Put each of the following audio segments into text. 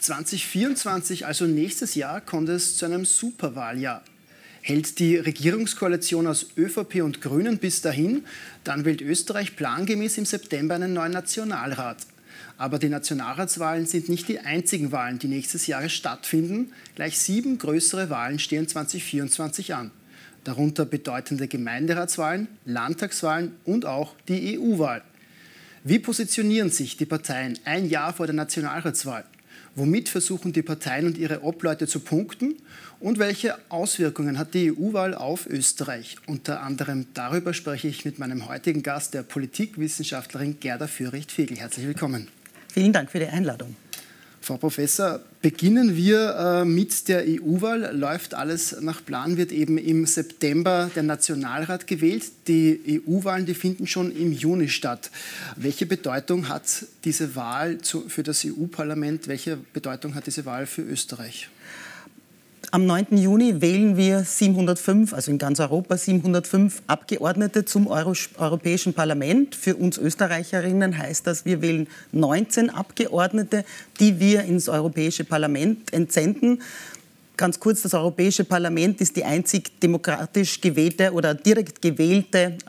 2024, also nächstes Jahr, kommt es zu einem Superwahljahr. Hält die Regierungskoalition aus ÖVP und Grünen bis dahin, dann wählt Österreich plangemäß im September einen neuen Nationalrat. Aber die Nationalratswahlen sind nicht die einzigen Wahlen, die nächstes Jahr stattfinden. Gleich 7 größere Wahlen stehen 2024 an. Darunter bedeutende Gemeinderatswahlen, Landtagswahlen und auch die EU-Wahl. Wie positionieren sich die Parteien ein Jahr vor der Nationalratswahl? Womit versuchen die Parteien und ihre Obleute zu punkten? Und welche Auswirkungen hat die EU-Wahl auf Österreich? Unter anderem darüber spreche ich mit meinem heutigen Gast, der Politikwissenschaftlerin Gerda Fürricht-Fegel. Herzlich willkommen. Vielen Dank für die Einladung. Frau Professor, beginnen wir mit der EU-Wahl. Läuft alles nach Plan, wird eben im September der Nationalrat gewählt. Die EU-Wahlen, die finden schon im Juni statt. Welche Bedeutung hat diese Wahl für das EU-Parlament? Welche Bedeutung hat diese Wahl für Österreich? Am 9. Juni wählen wir 705, also in ganz Europa 705 Abgeordnete zum Europäischen Parlament. Für uns Österreicherinnen heißt das, wir wählen 19 Abgeordnete, die wir ins Europäische Parlament entsenden. Ganz kurz, das Europäische Parlament ist die einzig demokratisch gewählte oder direkt gewähltes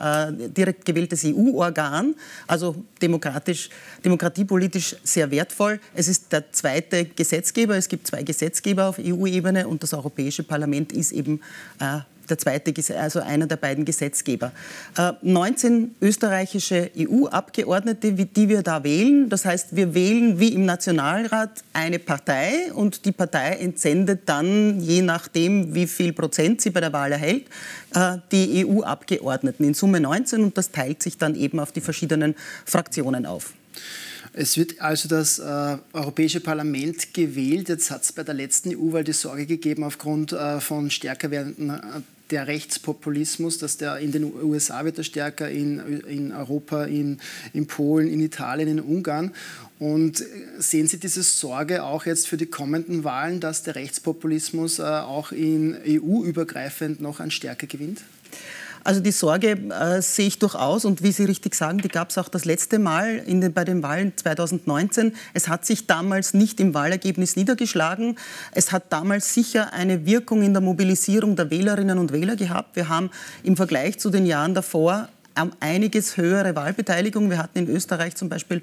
EU-Organ, also demokratiepolitisch sehr wertvoll. Es ist der zweite Gesetzgeber. Es gibt 2 Gesetzgeber auf EU-Ebene und das Europäische Parlament ist eben der zweite, also einer der beiden Gesetzgeber. 19 österreichische EU-Abgeordnete, die wir da wählen. Das heißt, wir wählen wie im Nationalrat eine Partei und die Partei entsendet dann, je nachdem, wie viel Prozent sie bei der Wahl erhält, die EU-Abgeordneten. In Summe 19 und das teilt sich dann eben auf die verschiedenen Fraktionen auf. Es wird also das Europäische Parlament gewählt. Jetzt hat es bei der letzten EU-Wahl die Sorge gegeben, aufgrund von stärker werdenden der Rechtspopulismus, dass der in den USA wird er stärker, in Europa, in Polen, in Italien, in Ungarn. Und sehen Sie diese Sorge auch jetzt für die kommenden Wahlen, dass der Rechtspopulismus auch in EU-übergreifend noch an Stärke gewinnt? Also die Sorge sehe ich durchaus und wie Sie richtig sagen, die gab es auch das letzte Mal bei den Wahlen 2019. Es hat sich damals nicht im Wahlergebnis niedergeschlagen. Es hat damals sicher eine Wirkung in der Mobilisierung der Wählerinnen und Wähler gehabt. Wir haben im Vergleich zu den Jahren davor einiges höhere Wahlbeteiligung. Wir hatten in Österreich zum Beispiel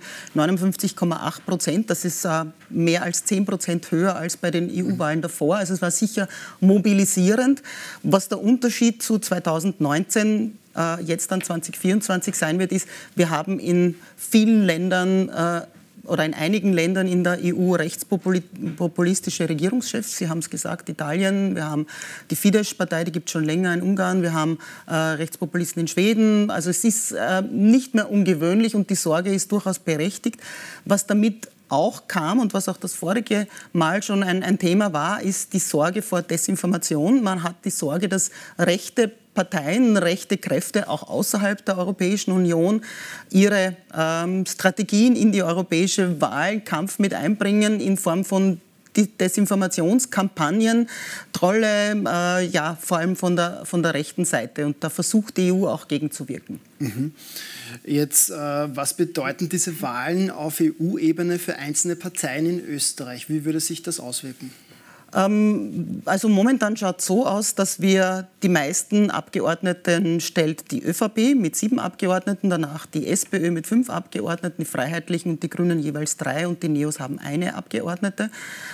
59,8%. Das ist mehr als 10% höher als bei den EU-Wahlen davor. Also es war sicher mobilisierend. Was der Unterschied zu 2019 jetzt dann 2024 sein wird, ist, wir haben in vielen Ländern oder in einigen Ländern in der EU rechtspopulistische Regierungschefs. Sie haben es gesagt, Italien, wir haben die Fidesz-Partei, die gibt es schon länger in Ungarn, wir haben Rechtspopulisten in Schweden. Also es ist nicht mehr ungewöhnlich und die Sorge ist durchaus berechtigt. Was damit auch kam und was auch das vorige Mal schon ein Thema war, ist die Sorge vor Desinformation. Man hat die Sorge, dass rechte Parteien, rechte Kräfte auch außerhalb der Europäischen Union ihre Strategien in die europäische Wahlkampf mit einbringen in Form von Desinformationskampagnen, Trolle, ja, vor allem von der rechten Seite. Und da versucht die EU auch gegenzuwirken. Jetzt, was bedeuten diese Wahlen auf EU-Ebene für einzelne Parteien in Österreich? Wie würde sich das auswirken? Also momentan schaut es so aus, dass wir die meisten Abgeordneten stellt die ÖVP mit 7 Abgeordneten, danach die SPÖ mit 5 Abgeordneten, die Freiheitlichen und die Grünen jeweils 3 und die Neos haben eine Abgeordnete.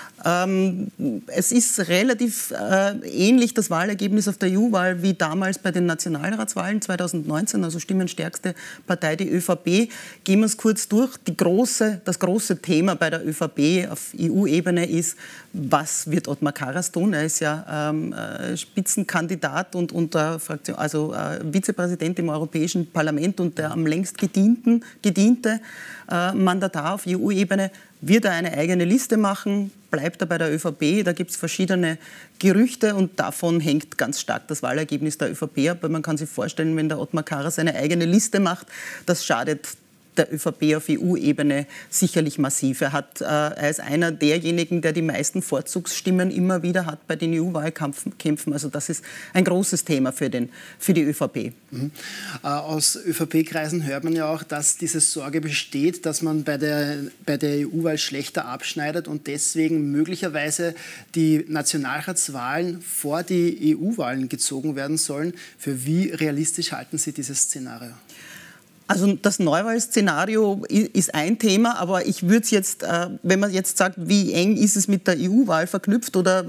Es ist relativ ähnlich das Wahlergebnis auf der EU-Wahl wie damals bei den Nationalratswahlen 2019, also stimmenstärkste Partei die ÖVP. Gehen wir es kurz durch. Das große Thema bei der ÖVP auf EU-Ebene ist, was wird Ottmar Karas tun? Er ist ja Spitzenkandidat und Vizepräsident im Europäischen Parlament und der am längst gediente Mandatar auf EU-Ebene. Wird er eine eigene Liste machen? Bleibt er bei der ÖVP? Da gibt es verschiedene Gerüchte und davon hängt ganz stark das Wahlergebnis der ÖVP ab. Weil man kann sich vorstellen, wenn der Ottmar Karas eine eigene Liste macht, das schadet der ÖVP auf EU-Ebene sicherlich massiv. Er ist einer derjenigen, der die meisten Vorzugsstimmen immer wieder hat bei den EU-Wahlkämpfen. Also das ist ein großes Thema für die ÖVP. Aus ÖVP-Kreisen hört man ja auch, dass diese Sorge besteht, dass man bei der EU-Wahl schlechter abschneidet und deswegen möglicherweise die Nationalratswahlen vor die EU-Wahlen gezogen werden sollen. Für wie realistisch halten Sie dieses Szenario? Also das Neuwahlszenario ist ein Thema, aber ich würde es jetzt, wenn man jetzt sagt, wie eng ist es mit der EU-Wahl verknüpft oder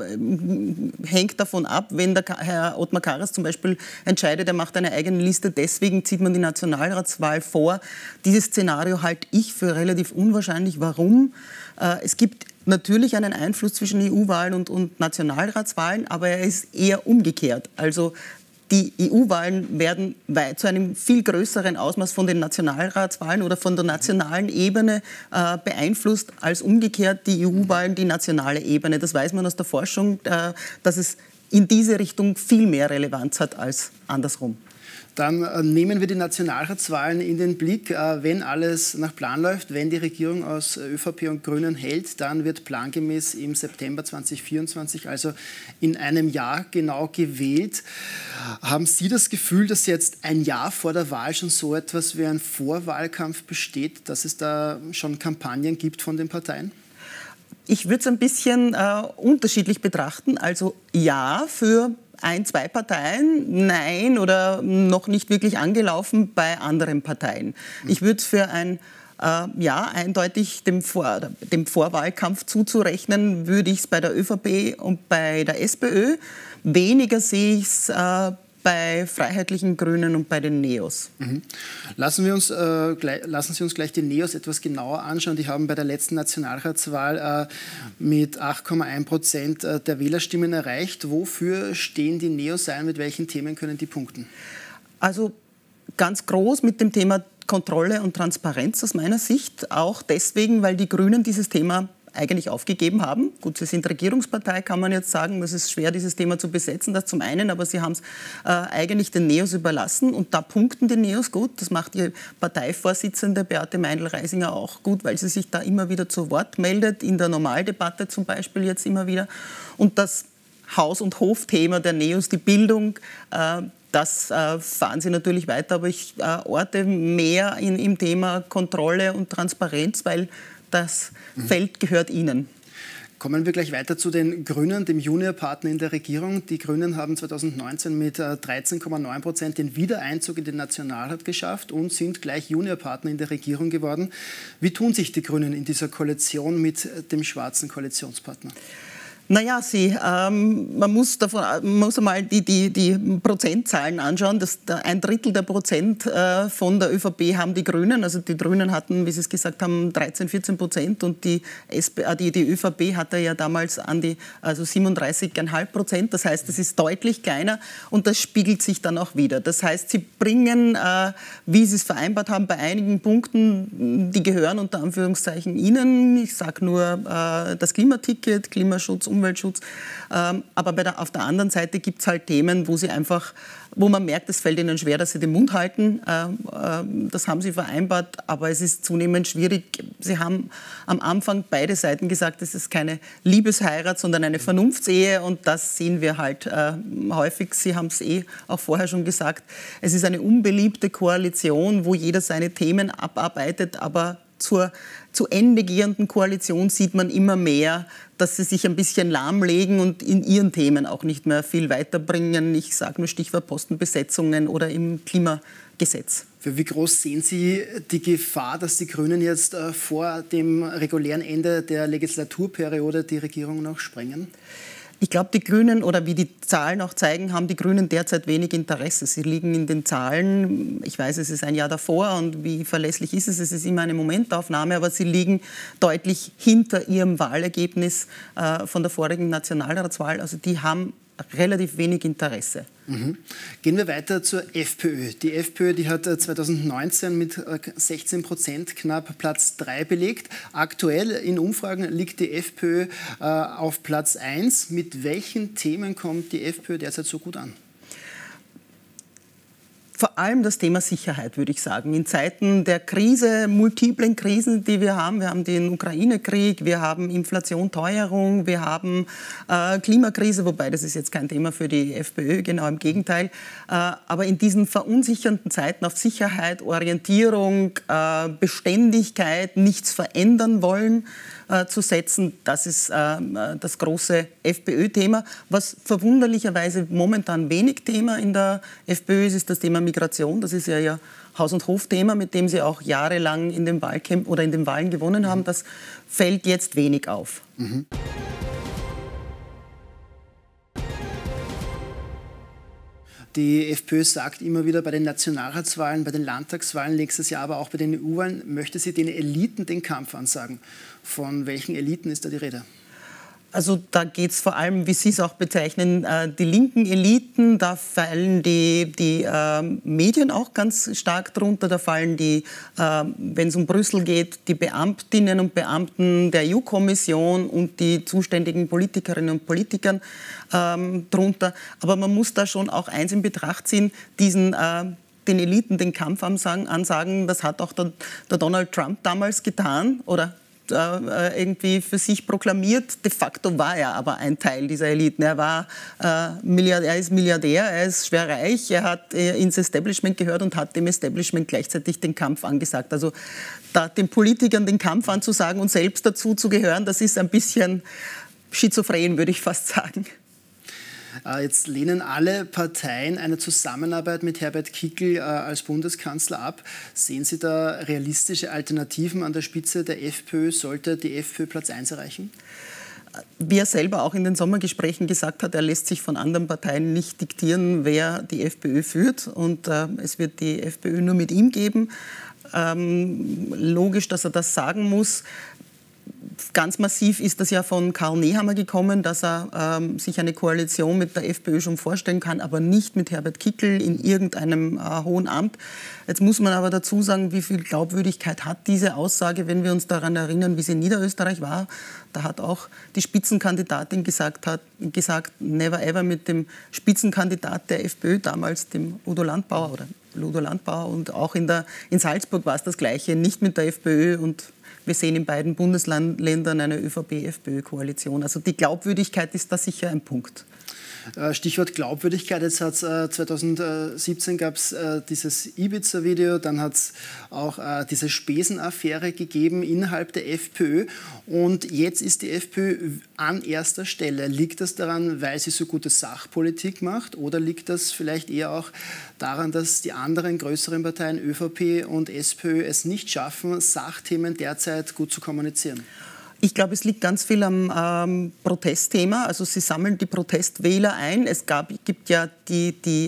hängt davon ab, wenn der Herr Ottmar Karas zum Beispiel entscheidet, er macht eine eigene Liste, deswegen zieht man die Nationalratswahl vor. Dieses Szenario halte ich für relativ unwahrscheinlich. Warum? Es gibt natürlich einen Einfluss zwischen EU-Wahlen und Nationalratswahlen, aber er ist eher umgekehrt. Also die EU-Wahlen werden zu einem viel größeren Ausmaß von den Nationalratswahlen oder von der nationalen Ebene beeinflusst als umgekehrt die EU-Wahlen die nationale Ebene. Das weiß man aus der Forschung, dass es in diese Richtung viel mehr Relevanz hat als andersrum. Dann nehmen wir die Nationalratswahlen in den Blick. Wenn alles nach Plan läuft, wenn die Regierung aus ÖVP und Grünen hält, dann wird plangemäß im September 2024, also in einem Jahr genau gewählt. Haben Sie das Gefühl, dass jetzt ein Jahr vor der Wahl schon so etwas wie ein Vorwahlkampf besteht, dass es da schon Kampagnen gibt von den Parteien? Ich würde es ein bisschen unterschiedlich betrachten. Also ja, für ein, zwei Parteien, nein oder noch nicht wirklich angelaufen bei anderen Parteien. Ich würde es für ein ja, eindeutig dem Vorwahlkampf zuzurechnen, würde ich es bei der ÖVP und bei der SPÖ. Weniger sehe ich es bei Freiheitlichen Grünen und bei den Neos. Lassen Sie uns gleich die Neos etwas genauer anschauen. Die haben bei der letzten Nationalratswahl mit 8,1% der Wählerstimmen erreicht. Wofür stehen die Neos ein? Mit welchen Themen können die punkten? Also ganz groß mit dem Thema Kontrolle und Transparenz aus meiner Sicht. Auch deswegen, weil die Grünen dieses Thema eigentlich aufgegeben haben. Gut, sie sind Regierungspartei, kann man jetzt sagen, es ist schwer, dieses Thema zu besetzen, das zum einen, aber sie haben es eigentlich den Neos überlassen und da punkten die Neos gut. Das macht die Parteivorsitzende Beate Meindl-Reisinger auch gut, weil sie sich da immer wieder zu Wort meldet, in der Normaldebatte zum Beispiel jetzt immer wieder. Und das Haus- und Hofthema der Neos, die Bildung, das fahren sie natürlich weiter, aber ich orte mehr im Thema Kontrolle und Transparenz, weil das Feld gehört ihnen. Kommen wir gleich weiter zu den Grünen, dem Juniorpartner in der Regierung. Die Grünen haben 2019 mit 13,9% den Wiedereinzug in den Nationalrat geschafft und sind gleich Juniorpartner in der Regierung geworden. Wie tun sich die Grünen in dieser Koalition mit dem schwarzen Koalitionspartner? Naja, man muss einmal die Prozentzahlen anschauen. Ein Drittel der Prozent von der ÖVP haben die Grünen. Also die Grünen hatten, wie Sie es gesagt haben, 13-14% und die ÖVP hatte ja damals an die 37,5%. Das heißt, es ist deutlich kleiner und das spiegelt sich dann auch wieder. Das heißt, sie bringen, wie sie es vereinbart haben, bei einigen Punkten, die gehören unter Anführungszeichen ihnen. Ich sage nur das Klimaticket, Klimaschutz, Umweltschutz. Aber auf der anderen Seite gibt es halt Themen, wo man merkt, es fällt ihnen schwer, dass sie den Mund halten. Das haben sie vereinbart, aber es ist zunehmend schwierig. Sie haben am Anfang beide Seiten gesagt, es ist keine Liebesheirat, sondern eine Vernunftsehe und das sehen wir halt häufig. Sie haben es auch vorher schon gesagt. Es ist eine unbeliebte Koalition, wo jeder seine Themen abarbeitet, aber zu Ende gehenden Koalition sieht man immer mehr, dass sie sich ein bisschen lahmlegen und in ihren Themen auch nicht mehr viel weiterbringen. Ich sage nur Stichwort Postenbesetzungen oder im Klimagesetz. Für wie groß sehen Sie die Gefahr, dass die Grünen jetzt vor dem regulären Ende der Legislaturperiode die Regierung noch sprengen? Ich glaube, die Grünen, oder wie die Zahlen auch zeigen, haben die Grünen derzeit wenig Interesse. Sie liegen in den Zahlen, ich weiß, es ist ein Jahr davor und wie verlässlich ist es? Es ist immer eine Momentaufnahme, aber sie liegen deutlich hinter ihrem Wahlergebnis von der vorigen Nationalratswahl. Also die haben relativ wenig Interesse. Gehen wir weiter zur FPÖ. Die FPÖ, die hat 2019 mit 16% knapp Platz 3 belegt. Aktuell in Umfragen liegt die FPÖ auf Platz 1. Mit welchen Themen kommt die FPÖ derzeit so gut an? Vor allem das Thema Sicherheit, würde ich sagen. In Zeiten der Krise, multiplen Krisen, die wir haben den Ukraine-Krieg, wir haben Inflation, Teuerung, wir haben Klimakrise, wobei das ist jetzt kein Thema für die FPÖ, genau im Gegenteil. Aber in diesen verunsichernden Zeiten auf Sicherheit, Orientierung, Beständigkeit, nichts verändern wollen, zu setzen, das ist das große FPÖ-Thema. Was verwunderlicherweise momentan wenig Thema in der FPÖ ist das Thema Migration. Das ist ja Ihr Haus- und Hofthema, mit dem Sie auch jahrelang in den Wahlkämpfen oder in den Wahlen gewonnen haben. Das fällt jetzt wenig auf. Mhm. Die FPÖ sagt immer wieder bei den Nationalratswahlen, bei den Landtagswahlen nächstes Jahr, aber auch bei den EU-Wahlen, möchte sie den Eliten den Kampf ansagen. Von welchen Eliten ist da die Rede? Also da geht es vor allem, wie Sie es auch bezeichnen, die linken Eliten, da fallen die Medien auch ganz stark drunter, da fallen wenn es um Brüssel geht, die Beamtinnen und Beamten der EU-Kommission und die zuständigen Politikerinnen und Politikern drunter. Aber man muss da schon auch eins in Betracht ziehen, den Eliten den Kampf ansagen, das hat auch der Donald Trump damals getan, oder irgendwie für sich proklamiert. De facto war er aber ein Teil dieser Eliten. Er ist Milliardär, er ist schwer reich, er hat ins Establishment gehört und hat dem Establishment gleichzeitig den Kampf angesagt. Also da den Politikern den Kampf anzusagen und selbst dazu zu gehören, das ist ein bisschen schizophren, würde ich fast sagen. Jetzt lehnen alle Parteien eine Zusammenarbeit mit Herbert Kickl als Bundeskanzler ab. Sehen Sie da realistische Alternativen an der Spitze der FPÖ? Sollte die FPÖ Platz 1 erreichen? Wie er selber auch in den Sommergesprächen gesagt hat, er lässt sich von anderen Parteien nicht diktieren, wer die FPÖ führt. Und es wird die FPÖ nur mit ihm geben. Logisch, dass er das sagen muss. Ganz massiv ist das ja von Karl Nehammer gekommen, dass er sich eine Koalition mit der FPÖ schon vorstellen kann, aber nicht mit Herbert Kickl in irgendeinem hohen Amt. Jetzt muss man aber dazu sagen, wie viel Glaubwürdigkeit hat diese Aussage, wenn wir uns daran erinnern, wie es in Niederösterreich war. Da hat auch die Spitzenkandidatin gesagt, never ever mit dem Spitzenkandidat der FPÖ, damals dem Udo Landbauer und auch in Salzburg war es das Gleiche, nicht mit der FPÖ, und wir sehen in beiden Bundesländern eine ÖVP-FPÖ-Koalition. Also die Glaubwürdigkeit ist da sicher ein Punkt. Stichwort Glaubwürdigkeit. Jetzt hat 2017 gab es dieses Ibiza-Video, dann hat es auch diese Spesenaffäre gegeben innerhalb der FPÖ. Und jetzt ist die FPÖ an erster Stelle. Liegt das daran, weil sie so gute Sachpolitik macht, oder liegt das vielleicht eher auch daran, dass die anderen größeren Parteien ÖVP und SPÖ es nicht schaffen, Sachthemen derzeit gut zu kommunizieren? Ich glaube, es liegt ganz viel am Protestthema. Also sie sammeln die Protestwähler ein. Es gibt ja die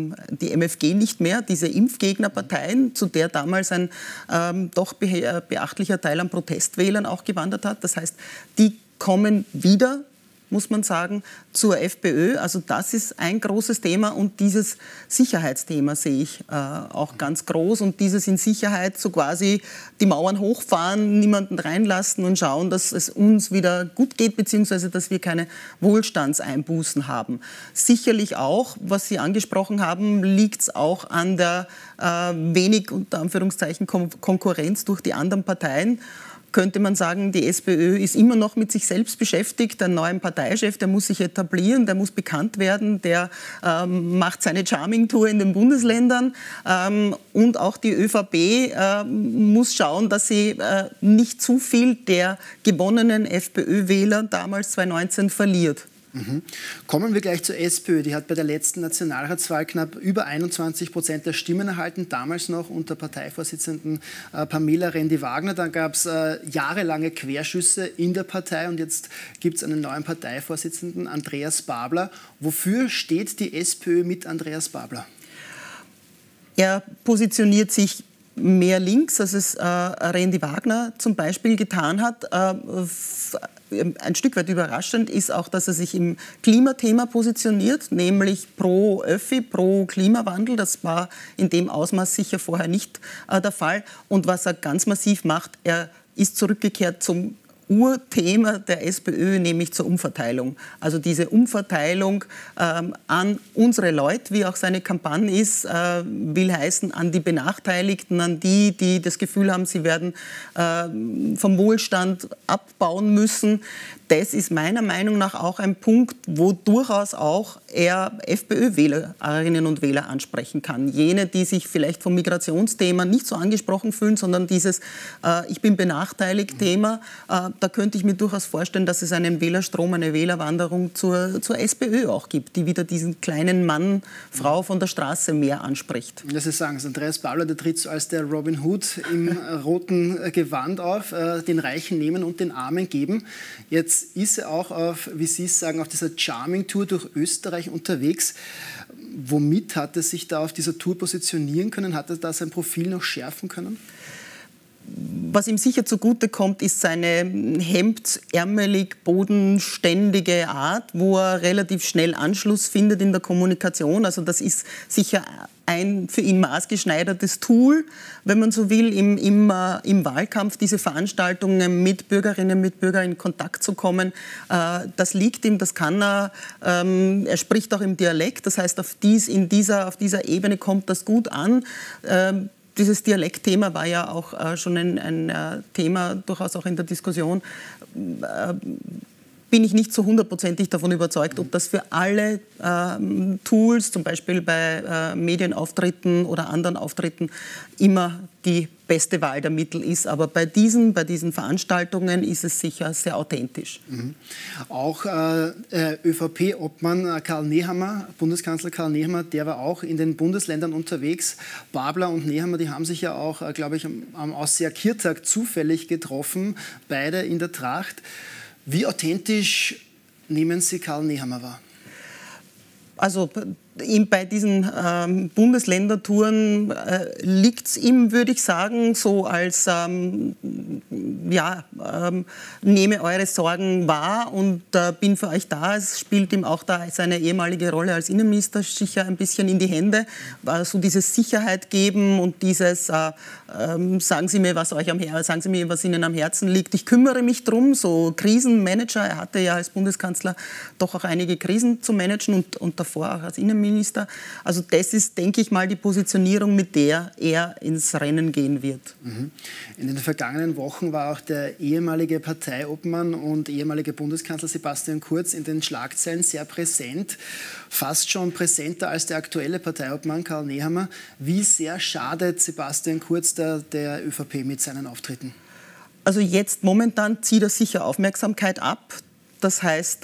MFG nicht mehr, diese Impfgegnerparteien, zu der damals ein doch beachtlicher Teil an Protestwählern auch gewandert hat. Das heißt, die kommen wieder, muss man sagen, zur FPÖ. Also das ist ein großes Thema, und dieses Sicherheitsthema sehe ich auch ganz groß. Und dieses in Sicherheit so quasi die Mauern hochfahren, niemanden reinlassen und schauen, dass es uns wieder gut geht, beziehungsweise dass wir keine Wohlstandseinbußen haben. Sicherlich auch, was Sie angesprochen haben, liegt es auch an der wenig, unter Anführungszeichen, Konkurrenz durch die anderen Parteien. Könnte man sagen, die SPÖ ist immer noch mit sich selbst beschäftigt. Der neue Parteichef, der muss sich etablieren, der muss bekannt werden, der macht seine Charming-Tour in den Bundesländern. Und auch die ÖVP muss schauen, dass sie nicht zu viel der gewonnenen FPÖ-Wähler damals 2019 verliert. Mhm. Kommen wir gleich zur SPÖ. Die hat bei der letzten Nationalratswahl knapp über 21% der Stimmen erhalten, damals noch unter Parteivorsitzenden Pamela Rendi-Wagner. Dann gab es jahrelange Querschüsse in der Partei, und jetzt gibt es einen neuen Parteivorsitzenden, Andreas Babler. Wofür steht die SPÖ mit Andreas Babler? Er positioniert sich mehr links, als es Rendi-Wagner zum Beispiel getan hat. Ein Stück weit überraschend ist auch, dass er sich im Klimathema positioniert, nämlich pro Öffi, pro Klimawandel. Das war in dem Ausmaß sicher vorher nicht der Fall. Und was er ganz massiv macht, er ist zurückgekehrt zum Urthema der SPÖ, nämlich zur Umverteilung. Also diese Umverteilung an unsere Leute, wie auch seine Kampagne ist, will heißen an die Benachteiligten, an die, die das Gefühl haben, sie werden vom Wohlstand abbauen müssen. Das ist meiner Meinung nach auch ein Punkt, wo durchaus auch er FPÖ-Wählerinnen und Wähler ansprechen kann. Jene, die sich vielleicht vom Migrationsthema nicht so angesprochen fühlen, sondern dieses Ich bin benachteiligt Thema, da könnte ich mir durchaus vorstellen, dass es einen Wählerstrom, eine Wählerwanderung zur SPÖ auch gibt, die wieder diesen kleinen Mann, Frau von der Straße mehr anspricht. Das ist sagen, Andreas Babler, der tritt so als der Robin Hood im roten Gewand auf, den Reichen nehmen und den Armen geben. Jetzt ist er auch auf, wie Sie es sagen, auf dieser Charming-Tour durch Österreich unterwegs. Womit hat er sich da auf dieser Tour positionieren können? Hat er da sein Profil noch schärfen können? Was ihm sicher zugute kommt, ist seine hemdsärmelig, bodenständige Art, wo er relativ schnell Anschluss findet in der Kommunikation. Also das ist sicher ein für ihn maßgeschneidertes Tool, wenn man so will, im Wahlkampf diese Veranstaltungen mit Bürgerinnen, mit Bürgern in Kontakt zu kommen. Das liegt ihm, das kann er. Er spricht auch im Dialekt, das heißt, auf dieser Ebene kommt das gut an. Dieses Dialektthema war ja auch schon ein Thema, durchaus auch in der Diskussion. Bin ich nicht so hundertprozentig davon überzeugt, ob das für alle Tools, zum Beispiel bei Medienauftritten oder anderen Auftritten, immer die beste Wahl der Mittel ist. Aber bei diesen Veranstaltungen ist es sicher sehr authentisch. Mhm. Auch ÖVP-Obmann Karl Nehammer, Bundeskanzler Karl Nehammer, der war auch in den Bundesländern unterwegs. Babler und Nehammer, die haben sich ja auch, glaube ich, am Ausseher-Kirtag zufällig getroffen, beide in der Tracht. Wie authentisch nehmen Sie Karl Nehammer wahr? Also bei diesen Bundesländertouren liegt es ihm, würde ich sagen, so als nehme eure Sorgen wahr und bin für euch da. Es spielt ihm auch da seine ehemalige Rolle als Innenminister sicher ein bisschen in die Hände. So dieses Sicherheit geben und dieses sagen Sie mir, was Ihnen am Herzen liegt. Ich kümmere mich drum, so Krisenmanager. Er hatte ja als Bundeskanzler doch auch einige Krisen zu managen und davor auch als Innenminister. Also das ist, denke ich mal, die Positionierung, mit der er ins Rennen gehen wird. In den vergangenen Wochen war auch der ehemalige Parteiobmann und ehemalige Bundeskanzler Sebastian Kurz in den Schlagzeilen sehr präsent, fast schon präsenter als der aktuelle Parteiobmann Karl Nehammer. Wie sehr schadet Sebastian Kurz der ÖVP mit seinen Auftritten? Also jetzt momentan zieht er sicher Aufmerksamkeit ab. Das heißt,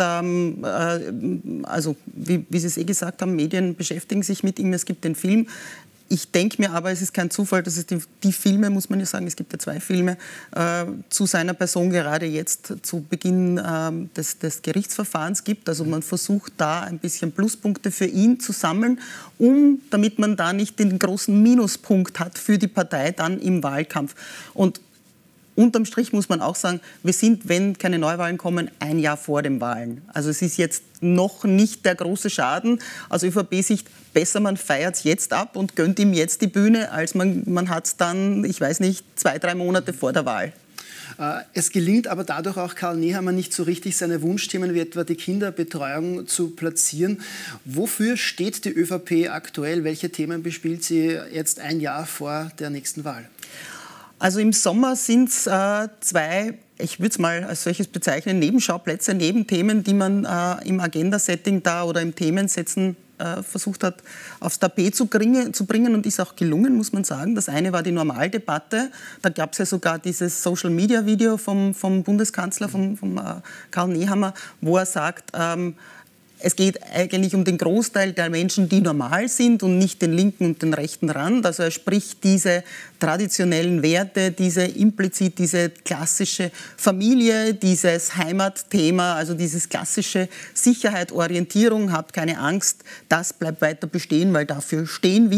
also wie Sie es gesagt haben, Medien beschäftigen sich mit ihm, es gibt den Film. Ich denke mir aber, es ist kein Zufall, dass es die Filme, muss man ja sagen, es gibt ja 2 Filme, zu seiner Person gerade jetzt zu Beginn des Gerichtsverfahrens gibt. Also man versucht da ein bisschen Pluspunkte für ihn zu sammeln, damit man da nicht den großen Minuspunkt hat für die Partei dann im Wahlkampf. Und unterm Strich muss man auch sagen, wir sind, wenn keine Neuwahlen kommen, ein Jahr vor den Wahlen. Also es ist jetzt noch nicht der große Schaden. Aus ÖVP-Sicht besser, man feiert es jetzt ab und gönnt ihm jetzt die Bühne, als man hat es dann, ich weiß nicht, 2-3 Monate vor der Wahl. Es gelingt aber dadurch auch Karl Nehammer nicht so richtig, seine Wunschthemen wie etwa die Kinderbetreuung zu platzieren. Wofür steht die ÖVP aktuell? Welche Themen bespielt sie jetzt ein Jahr vor der nächsten Wahl? Also im Sommer sind es 2, ich würde es mal als solches bezeichnen, Nebenschauplätze, Nebenthemen, die man im Agenda-Setting da oder im Themensetzen versucht hat, aufs Tapet zu bringen und ist auch gelungen, muss man sagen. Das eine war die Normaldebatte. Da gab es ja sogar dieses Social-Media-Video vom Bundeskanzler, vom Karl Nehammer, wo er sagt, es geht eigentlich um den Großteil der Menschen, die normal sind und nicht den linken und den rechten Rand. Also er spricht diese traditionellen Werte, diese klassische Familie, dieses Heimatthema, also dieses klassische Sicherheit, Orientierung, habt keine Angst, das bleibt weiter bestehen, weil dafür stehen wir.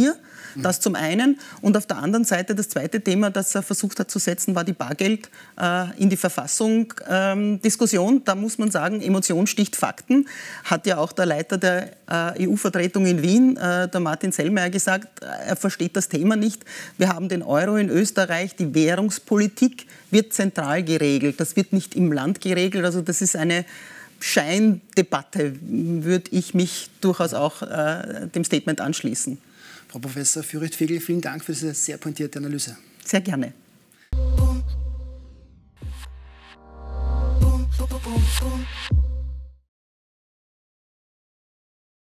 Das zum einen. Und auf der anderen Seite das zweite Thema, das er versucht hat zu setzen, war die Bargeld in die Verfassung Diskussion. Da muss man sagen, Emotion sticht Fakten. Hat ja auch der Leiter der EU-Vertretung in Wien, der Martin Sellmayr, gesagt, er versteht das Thema nicht. Wir haben den Euro in Österreich, die Währungspolitik wird zentral geregelt. Das wird nicht im Land geregelt. Also das ist eine Scheindebatte, würde ich mich durchaus auch dem Statement anschließen. Frau Professor Fürcht-Fegel, vielen Dank für diese sehr pointierte Analyse. Sehr gerne.